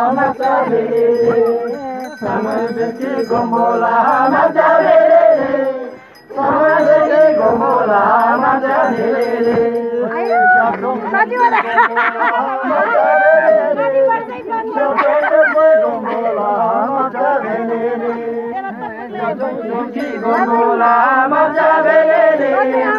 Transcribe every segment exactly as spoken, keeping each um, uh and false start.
macha belele. Samajaki gombola macha belele. Samajaki gombola macha belele. साथी वाला साथी गombola macha belele.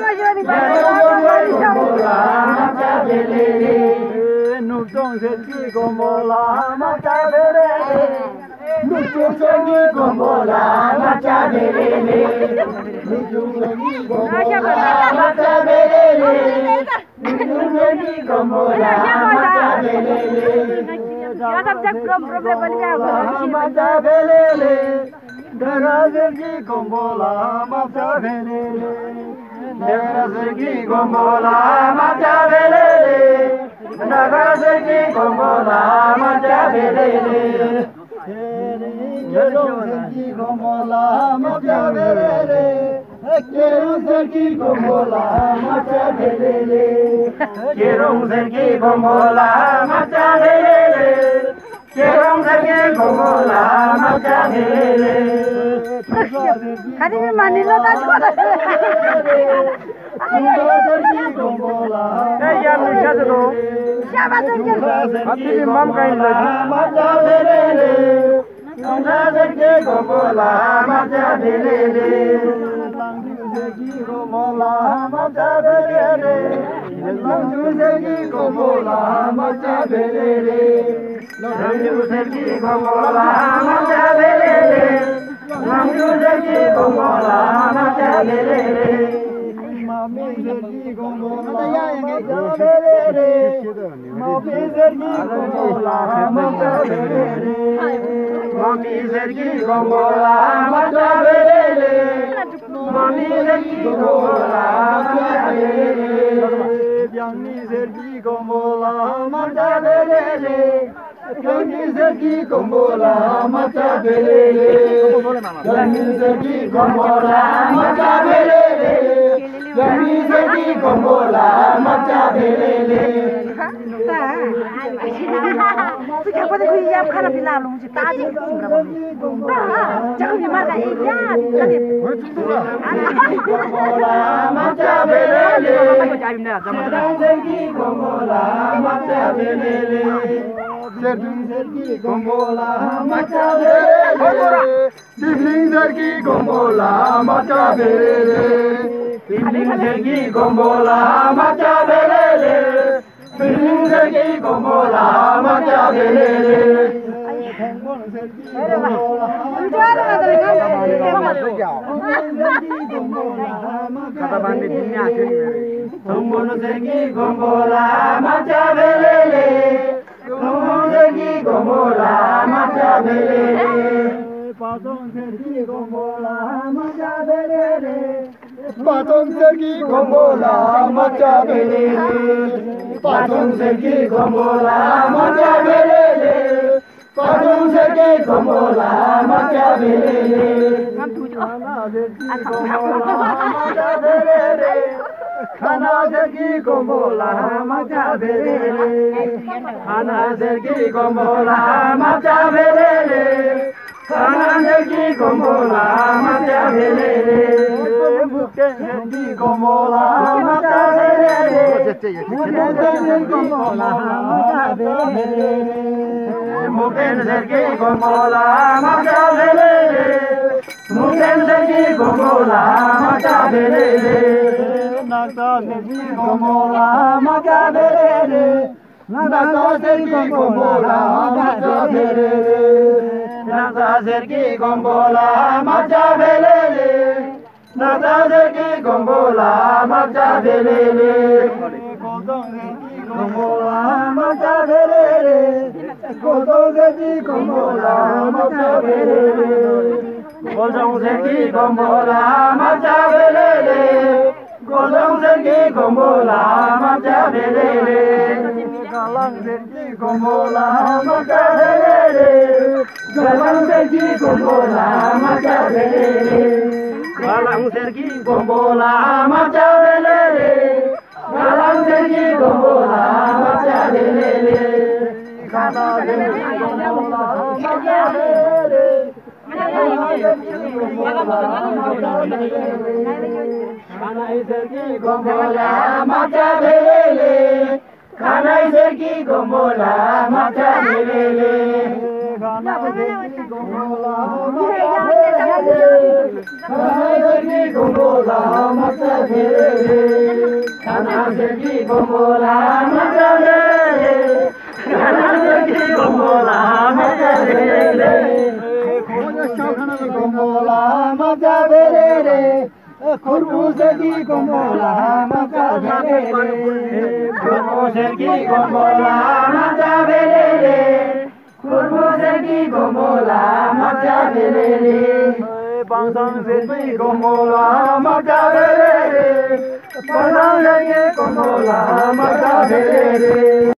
Gombola macha belele. Nutong sergi gombola macha belele. Nutong sergi gombola macha belele. Nutong sergi gombola macha belele. Nutong sergi gombola macha belele. Ya सब जग problem बन गया macha belele. Sergi gombola macha belele. Sergi gombola macha belele. Sergi gombola macha belele. Sergi gombola macha belele. Sergi gombola macha belele. Sergi gombola macha belele. Kerong sergi gombola macha belele. खाली में मानी लो ताज को sergi gombola ए यार निशा दो शाबाश uncle अभी भी मम कहीं लगी macha belele. Sergi gombola macha belele. Sergi gombola macha belele. Sergi gombola macha belele. Sergi gombola macha belele. Sergi gombola macha belele. Mami sergi gombola macha belele. Mami sergi gombola macha belele. Mami sergi gombola macha belele. Mami sergi gombola macha belele. Bianni sergi gombola macha belele. Bianni sergi gombola macha belele. Bianni sergi gombola macha belele. Bianni sergi gombola macha belele. तो क्या पता कोई यार खाना पिला लूँ मुझे ताज ही सुन रहा हूँ जब भी मार का एक यार कभी Gombola macha belele. Sergi gombola macha belele. Sergi gombola macha belele. Dibling sergi gombola macha belele. Dibling sergi gombola macha belele. Dibling sergi gombola macha belele. kata bandi dunia sini Tombono sergi gombola macha belele. Tombono sergi gombola macha belele. Patong sergi gombola macha belele. Patong sergi gombola macha belele. Patong sergi gombola macha belele. Patong sergi gombola macha belele. Khana sergi gombola macha belele. Khana sergi gombola macha belele. Khana sergi gombola macha belele. Mukken sergi gombola macha belele. Mukken sergi gombola macha belele. Mukken sergi gombola macha belele. Mukken sergi gombola macha belele. Nagta sergi gombola macha belele. Nagta sergi gombola macha belele. Nagta sergi gombola macha belele. Nagta sergi gombola macha belele. Godong sergi gombola macha belele. Godong sergi gombola macha belele. Godong sergi gombola macha belele. Godong sergi gombola macha belele. Galang sergi gombola macha belele. Galang sergi gombola macha belele. Galang sergi gombola macha belele. Galang sergi gombola macha belele. खाना देगी गोमोला मचावे रे खाना देगी गोमोला मचावे रे खाना देगी गोमोला मचावे रे खाना देगी गोमोला मचावे रे खाना देगी गोमोला मचावे रे खाना देगी गोमोला मचावे रे खाना देगी गोमोला मचावे रे गोमोला मचावे रे खुरमुसकी गोमोला मचावे रे खुरमुसकी गोमोला मचावे रे खुरमुसकी गोमोला मचावे रे पांसांगी गोमोला मचावे रे पांसांगी गोमोला मचावे रे